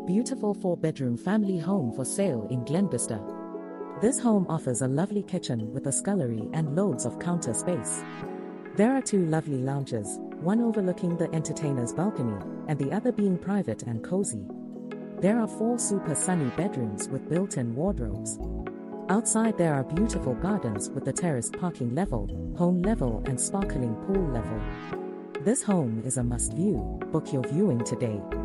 Beautiful 4-bedroom family home for sale in Glenvista. This home offers a lovely kitchen with a scullery and loads of counter space. There are 2 lovely lounges, one overlooking the entertainer's balcony, and the other being private and cozy. There are 4 super sunny bedrooms with built-in wardrobes. Outside there are beautiful gardens with a terraced parking level, home level and sparkling pool level. This home is a must-view. Book your viewing today.